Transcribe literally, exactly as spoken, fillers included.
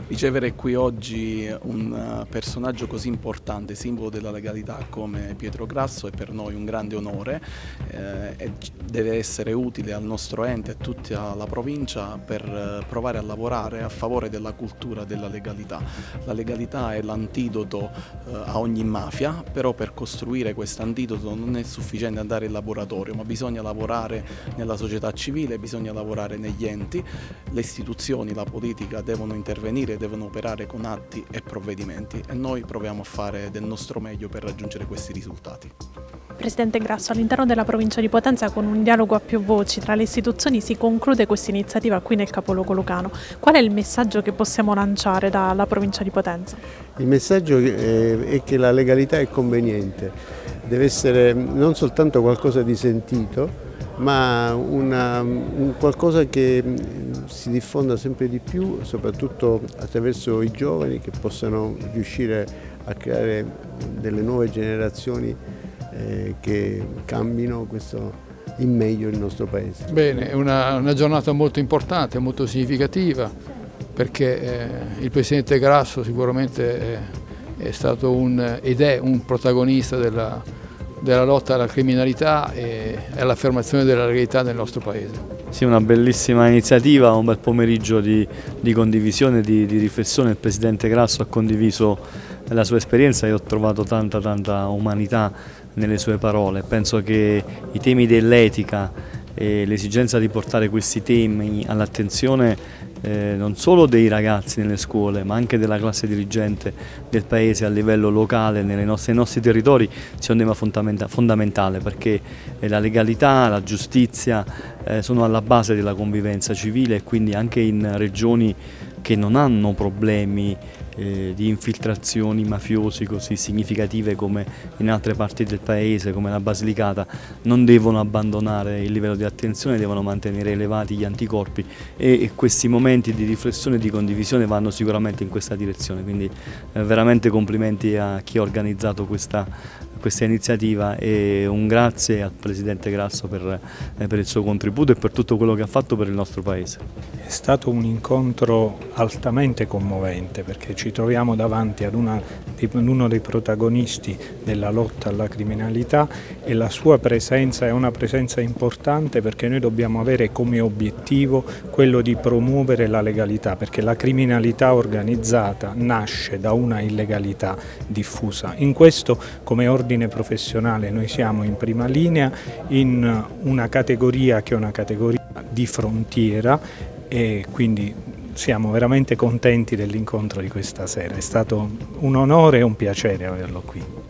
Ricevere qui oggi un personaggio così importante, simbolo della legalità come Pietro Grasso, è per noi un grande onore eh, e deve essere utile al nostro ente e a tutta la provincia per provare a lavorare a favore della cultura della legalità. La legalità è l'antidoto eh, a ogni mafia, però per costruire questo antidoto non è sufficiente andare in laboratorio, ma bisogna lavorare nella società civile, bisogna lavorare negli enti, le istituzioni, la politica devono intervenire, devono operare con atti e provvedimenti e noi proviamo a fare del nostro meglio per raggiungere questi risultati. Presidente Grasso, all'interno della provincia di Potenza, con un dialogo a più voci tra le istituzioni, si conclude questa iniziativa qui nel capoluogo lucano. Qual è il messaggio che possiamo lanciare dalla provincia di Potenza? Il messaggio è che la legalità è conveniente, deve essere non soltanto qualcosa di sentito, ma una, un qualcosa che si diffonda sempre di più, soprattutto attraverso i giovani che possano riuscire a creare delle nuove generazioni eh, che cambino questo in meglio il nostro Paese. Bene, è una, una giornata molto importante, molto significativa, perché eh, il Presidente Grasso sicuramente è, è stato un, ed è un protagonista della della lotta alla criminalità e all'affermazione della legalità nel nostro Paese. Sì, una bellissima iniziativa, un bel pomeriggio di, di condivisione, di, di riflessione. Il Presidente Grasso ha condiviso la sua esperienza e ho trovato tanta tanta umanità nelle sue parole. Penso che i temi dell'etica e l'esigenza di portare questi temi all'attenzione eh, non solo dei ragazzi nelle scuole, ma anche della classe dirigente del Paese a livello locale, nelle nostre, nei nostri territori, sia un tema fondamenta fondamentale, perché eh, la legalità, la giustizia eh, sono alla base della convivenza civile e quindi anche in regioni che non hanno problemi eh, di infiltrazioni mafiosi così significative come in altre parti del Paese, come la Basilicata, non devono abbandonare il livello di attenzione, devono mantenere elevati gli anticorpi e, e questi momenti di riflessione e di condivisione vanno sicuramente in questa direzione, quindi eh, veramente complimenti a chi ha organizzato questa, questa iniziativa e un grazie al Presidente Grasso per, eh, per il suo contributo e per tutto quello che ha fatto per il nostro Paese. È stato un incontro altamente commovente perché ci troviamo davanti ad, una, ad uno dei protagonisti della lotta alla criminalità e la sua presenza è una presenza importante perché noi dobbiamo avere come obiettivo quello di promuovere la legalità, perché la criminalità organizzata nasce da una illegalità diffusa. In questo come ordine professionale noi siamo in prima linea in una categoria che è una categoria di frontiera e quindi siamo veramente contenti dell'incontro di questa sera, è stato un onore e un piacere averlo qui.